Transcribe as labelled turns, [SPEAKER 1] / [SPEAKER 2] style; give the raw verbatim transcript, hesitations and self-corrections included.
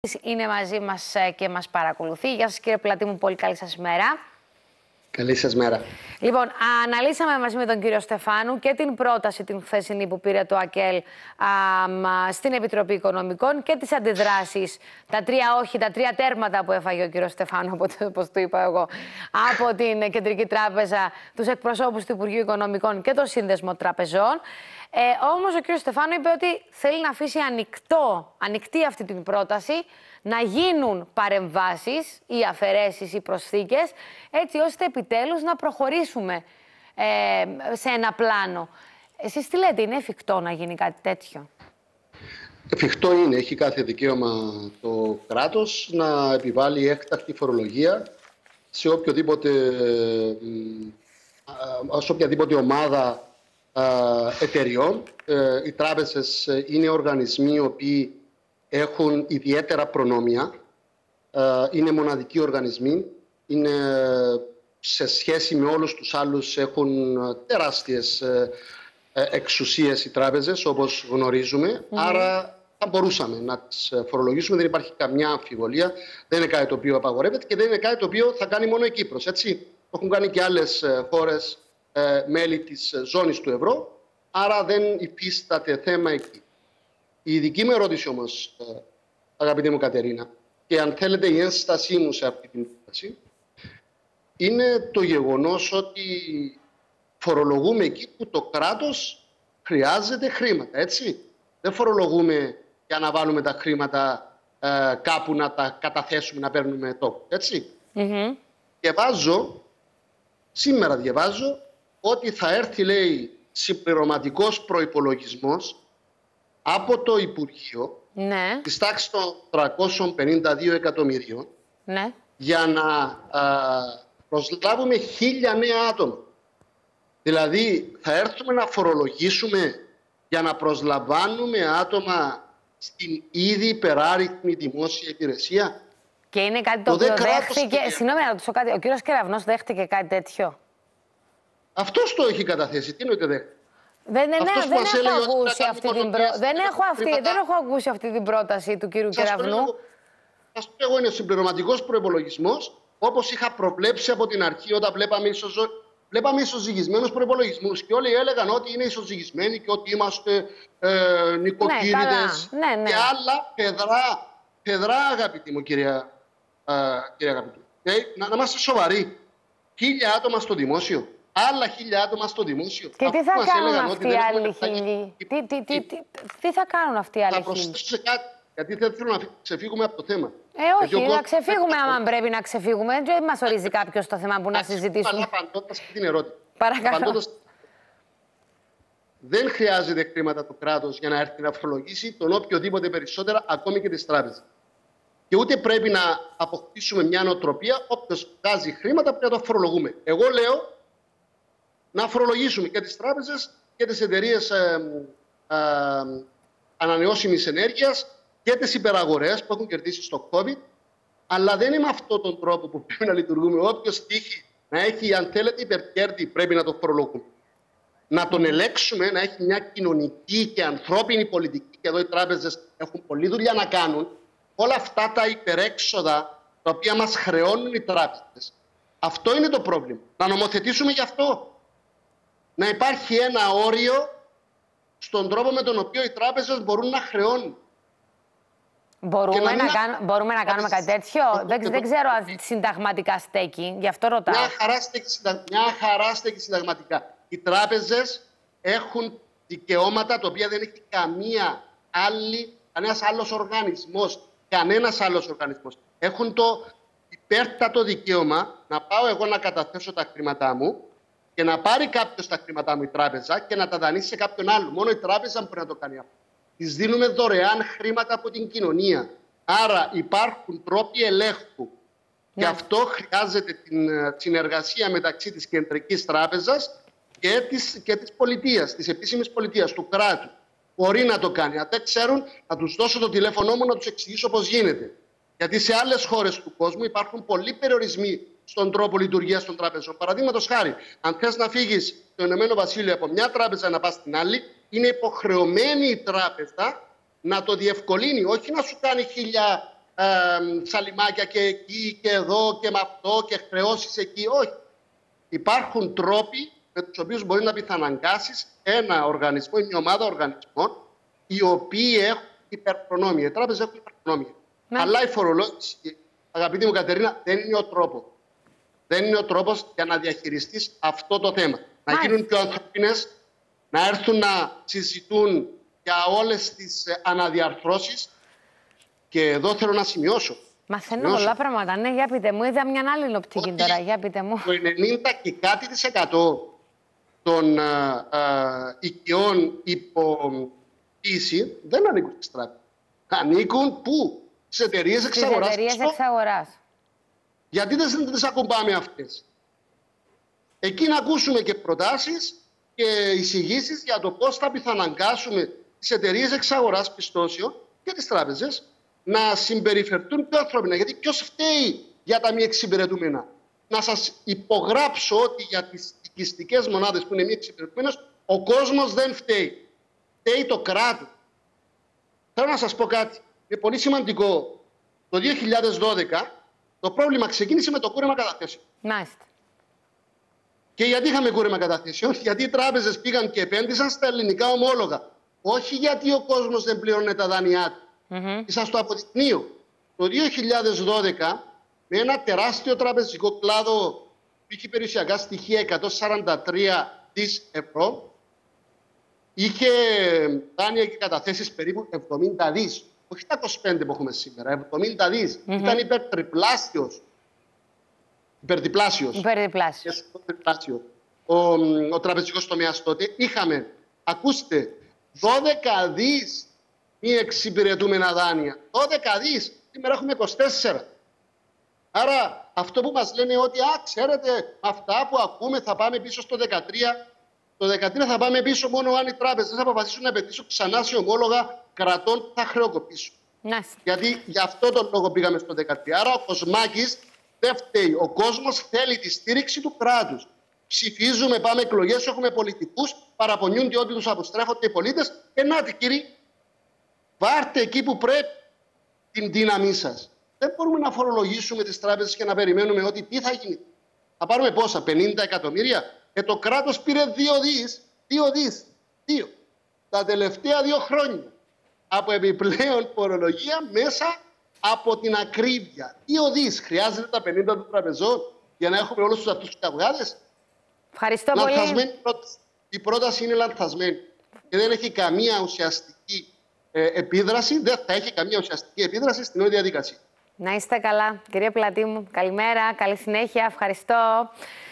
[SPEAKER 1] Είναι μαζί μας και μας παρακολουθεί. Γεια σας κύριε Πλατή μου, πολύ καλή σας μέρα.
[SPEAKER 2] Καλή σας μέρα.
[SPEAKER 1] Λοιπόν, αναλύσαμε μαζί με τον κύριο Στεφάνου και την πρόταση την χθεσινή που πήρε το ΑΚΕΛ α, στην Επιτροπή Οικονομικών και τις αντιδράσεις, τα τρία όχι, τα τρία τέρματα που έφαγε ο κύριος Στεφάνου, όπως το είπα εγώ, από την Κεντρική Τράπεζα, τους εκπροσώπους του Υπουργείου Οικονομικών και το Σύνδεσμο Τραπεζών. Ε, όμως ο κύριος Στεφάνου είπε ότι θέλει να αφήσει ανοιχτό, ανοιχτή αυτή την πρόταση, να γίνουν παρεμβάσεις ή αφαιρέσεις ή προσθήκες, έτσι ώστε επιτέλους να προχωρήσουμε ε, σε ένα πλάνο. Εσείς τι λέτε, είναι εφικτό να γίνει κάτι τέτοιο?
[SPEAKER 2] Εφικτό είναι. Έχει κάθε δικαίωμα το κράτος να επιβάλλει έκτακτη φορολογία σε οποιοδήποτε, σε οποιαδήποτε ομάδα εταιριών. Οι τράπεζες είναι οργανισμοί οι οποίοι έχουν ιδιαίτερα προνόμια, είναι μοναδικοί οργανισμοί, είναι σε σχέση με όλους τους άλλους έχουν τεράστιες εξουσίες οι τράπεζες, όπως γνωρίζουμε. Mm. Άρα θα μπορούσαμε να τις φορολογήσουμε, δεν υπάρχει καμιά αμφιβολία, δεν είναι κάτι το οποίο απαγορεύεται και δεν είναι κάτι το οποίο θα κάνει μόνο η Κύπρος. Έτσι. Το έχουν κάνει και άλλες χώρες μέλη της ζώνης του ευρώ, άρα δεν υφίσταται θέμα εκεί. Η δική μου ερώτηση όμως, αγαπητή μου Κατερίνα, και αν θέλετε η ένστασή μου σε αυτή την πρόταση, είναι το γεγονός ότι φορολογούμε εκεί που το κράτος χρειάζεται χρήματα, έτσι. Δεν φορολογούμε για να βάλουμε τα χρήματα ε, κάπου να τα καταθέσουμε, να παίρνουμε τόπο, έτσι. Mm-hmm. Διαβάζω, σήμερα διαβάζω, ότι θα έρθει, λέει, συμπληρωματικός προϋπολογισμός από το Υπουργείο, ναι, της τάξης των τριακόσιων πενήντα δύο εκατομμυρίων, ναι, για να α, προσλάβουμε χίλια νέα άτομα. Δηλαδή θα έρθουμε να φορολογήσουμε για να προσλαμβάνουμε άτομα στην ήδη υπεράριθμη δημόσια υπηρεσία.
[SPEAKER 1] Και είναι κάτι το, το οποίο δέχτηκε, και... συγγνώμη να ρωτήσω κάτι, ο κύριος Κεραυνός δέχτηκε κάτι τέτοιο?
[SPEAKER 2] Αυτός το έχει καταθέσει, τι εννοείται δέχτηκε?
[SPEAKER 1] Δεν, ναι, δεν, έχω ακούσει αυτή την προ... δεν, έχω αυτή, δεν έχω ακούσει αυτή την πρόταση του κύριου Κεραυνού.
[SPEAKER 2] Σας πω εγώ, είναι συμπληρωματικός προϋπολογισμός, όπως είχα προβλέψει από την αρχή όταν βλέπαμε, ισοζω... βλέπαμε ισοζυγισμένους προϋπολογισμούς και όλοι έλεγαν ότι είναι ισοζυγισμένοι και ότι είμαστε ε, νοικοκύριδες, ναι, ναι, ναι, και άλλα παιδρά, παιδρά αγαπητοί μου κυρία, ε, κυρία αγαπητού. Ε, να, να είμαστε σοβαροί. Χίλια άτομα στο δημόσιο. Άλλα χίλια άτομα στο δημόσιο.
[SPEAKER 1] Και τι θα κάνουν αυτοί οι άλλοι χίλιοι? Τι, τι, τι, τι, τι θα κάνουν αυτοί οι άλλοι χίλιοι? Θα προσθέσω σε κάτι, γιατί δεν θέλω να ξεφύγουμε από το θέμα. Ε, όχι, γιατί να ξεφύγουμε άμα πρέπει να ξεφύγουμε. Δεν μας ορίζει κάποιος το θέμα που να συζητήσουμε.
[SPEAKER 2] Απαντώντας και την ερώτηση.
[SPEAKER 1] Παρακαλώ.
[SPEAKER 2] Απαντώντας... Δεν χρειάζεται χρήματα το κράτος για να έρθει να φορολογήσει τον οποιοδήποτε περισσότερα, ακόμη και τις τράπεζες. Και ούτε πρέπει να αποκτήσουμε μια νοοτροπία, όποιος βγάζει χρήματα πρέπει να το φορολογούμε. Εγώ λέω να φορολογήσουμε και τις τράπεζες και τις εταιρείες ε, ε, ανανεώσιμης ενέργειας και τις υπεραγορές που έχουν κερδίσει στο COVID. Αλλά δεν είναι με αυτόν τον τρόπο που πρέπει να λειτουργούμε. Όποιος τύχει να έχει, αν θέλετε, υπερκέρδη, πρέπει να το φορολογούμε. Να τον ελέγξουμε, να έχει μια κοινωνική και ανθρώπινη πολιτική. Και εδώ οι τράπεζες έχουν πολλή δουλειά να κάνουν. Όλα αυτά τα υπερέξοδα τα οποία μας χρεώνουν οι τράπεζες. Αυτό είναι το πρόβλημα. Να νομοθετήσουμε γι' αυτό. Να υπάρχει ένα όριο στον τρόπο με τον οποίο οι τράπεζες μπορούν να χρεώνουν.
[SPEAKER 1] Μπορούμε να, να, κάν... μπορούμε να κάνουμε κάτι τέτοιο? Δεν, δεν ξέρω αν συνταγματικά στέκει, γι' αυτό ρωτάω.
[SPEAKER 2] Μια χαρά στέκει, συντα... μια χαρά στέκει συνταγματικά. Οι τράπεζες έχουν δικαιώματα τα οποία δεν έχει καμία άλλη, κανένας άλλος οργανισμός. Κανένας άλλος οργανισμός. Έχουν το υπέρτατο δικαίωμα να πάω εγώ να καταθέσω τα χρήματά μου και να πάρει κάποιος τα χρήματά μου η τράπεζα και να τα δανείσει σε κάποιον άλλο. Μόνο η τράπεζα μπορεί να το κάνει αυτό. Τις δίνουμε δωρεάν χρήματα από την κοινωνία. Άρα υπάρχουν τρόποι ελέγχου. Ναι. Και αυτό χρειάζεται την συνεργασία μεταξύ της Κεντρικής Τράπεζας και της, και της πολιτείας, της επίσημης πολιτείας, του κράτου. Μπορεί να το κάνει. Αν δεν ξέρουν, να τους δώσω το τηλέφωνό μου να τους εξηγήσω πώς γίνεται. Γιατί σε άλλες χώρες του κόσμου υπάρχουν πολλοί περιορισμοί στον τρόπο λειτουργίας των τραπεζών. Παραδείγματος χάρη, αν θες να φύγεις στο Ηνωμένο Βασίλειο από μια τράπεζα να πας στην άλλη, είναι υποχρεωμένη η τράπεζα να το διευκολύνει, όχι να σου κάνει χίλια ε, σαλιμάκια και εκεί και εδώ και με αυτό και χρεώσεις εκεί. Όχι. Υπάρχουν τρόποι με τους οποίους μπορεί να πιθαναγκάσεις ένα οργανισμό ή μια ομάδα οργανισμών οι οποίοι έχουν υπερπρονόμια. Οι τράπεζες έχουν υπερπρονόμια. Ναι. Αλλά η φορολόγηση, αγαπητή μου Κατερίνα, δεν είναι ο τρόπος. Δεν είναι ο τρόπος για να διαχειριστείς αυτό το θέμα. Να Μάλιστα. γίνουν πιο ανθρώπινες, να έρθουν να συζητούν για όλες τις αναδιαρθρώσεις. Και εδώ θέλω να σημειώσω.
[SPEAKER 1] Μαθαίνω σημειώσω. πολλά πράγματα. Ναι, για πείτε μου. Είδα μια άλλη οπτική τώρα. Για πείτε μου.
[SPEAKER 2] Το ενενήντα και κάτι της εκατό των α, α, οικειών υποποίηση δεν ανήκουν στις τράπεζες. Ανήκουν πού? Στις εταιρείες εξαγοράς.
[SPEAKER 1] Στις εταιρείες εξαγοράς.
[SPEAKER 2] Γιατί δεν τις ακουμπάμε αυτές? Εκεί να ακούσουμε και προτάσεις και εισηγήσεις για το πώς θα πιθαναγκάσουμε τις εταιρείες εξαγοράς πιστώσεων και τις τράπεζες να συμπεριφερθούν πιο ανθρώπινα. Γιατί ποιος φταίει για τα μη εξυπηρετούμενα? Να σας υπογράψω ότι για τις οικιστικές μονάδες που είναι μη εξυπηρετούμενες ο κόσμος δεν φταίει. Φταίει το κράτος. Θέλω να σας πω κάτι. Είναι πολύ σημαντικό. Το δύο χιλιάδες δώδεκα το πρόβλημα ξεκίνησε με το κούρεμα καταθέσεων.
[SPEAKER 1] Μάλιστα.
[SPEAKER 2] Και γιατί είχαμε κούρεμα καταθέσεων? Γιατί οι τράπεζες πήγαν και επένδυσαν στα ελληνικά ομόλογα. Όχι γιατί ο κόσμος δεν πληρώνει τα δάνειά του. Mm-hmm. Και σας το αποδεικνύω. Το δύο χιλιάδες δώδεκα, με ένα τεράστιο τραπεζικό κλάδο που είχε περιουσιακά στοιχεία εκατόν σαράντα τρία δισεκατομμύρια ευρώ, είχε δάνεια και καταθέσεις περίπου εβδομήντα δισεκατομμύρια. Όχι τα είκοσι πέντε που έχουμε σήμερα, εβδομήντα δισεκατομμύρια. Mm-hmm. Ήταν υπερτριπλάσιος. Υπερδιπλάσιος.
[SPEAKER 1] Υπερδιπλάσιος.
[SPEAKER 2] Ο, ο τραπεζικός τομέας τότε. Είχαμε, ακούστε, δώδεκα δισεκατομμύρια μη εξυπηρετούμενα δάνεια. δώδεκα δισεκατομμύρια. Σήμερα έχουμε είκοσι τέσσερα. Άρα αυτό που μας λένε ότι, α, ξέρετε, αυτά που ακούμε θα πάμε πίσω στο δεκατρία. Το δεκατρία θα πάμε πίσω μόνο αν οι τράπεζες θα αποφασίσουν να επενδύσουν ξανά σε ομόλογα κρατών που θα χρεοκοπήσουν. Nice. Γιατί γι' αυτό τον λόγο πήγαμε στο δεκατρία. Άρα ο Κοσμάκης δεν φταίει. Ο κόσμος θέλει τη στήριξη του κράτους. Ψηφίζουμε, πάμε εκλογές, έχουμε πολιτικούς, παραπονιούνται ότι τους αποστρέφονται οι πολίτες. Και νάτι, κύριοι, βάρτε εκεί που πρέπει την δύναμή σας. Δεν μπορούμε να φορολογήσουμε τις τράπεζες και να περιμένουμε ότι τι θα γίνει. Θα πάρουμε πόσα, πενήντα εκατομμύρια. Ε, το κράτος πήρε δύο δις. Δύο δις. Δύο. Τα τελευταία δύο χρόνια. Από επιπλέον φορολογία μέσα από την ακρίβεια. Δύο δις. Χρειάζεται τα πενήντα των τραπεζών για να έχουμε όλους τους αυτούς τους καυγάδες.
[SPEAKER 1] Ευχαριστώ
[SPEAKER 2] λανθασμένη
[SPEAKER 1] πολύ.
[SPEAKER 2] Πρόταση. Η πρόταση είναι λανθασμένη. Και δεν έχει καμία ουσιαστική ε, επίδραση. Δεν θα έχει καμία ουσιαστική επίδραση στην όλη διαδικασία.
[SPEAKER 1] Να είστε καλά, κυρία Πλατή μου. Καλημέρα, καλή συνέχεια. Ευχαριστώ.